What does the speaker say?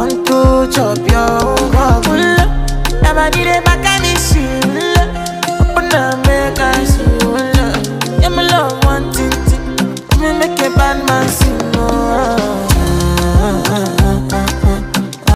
want to chop your own cock. Now I need a back and issue. Open up.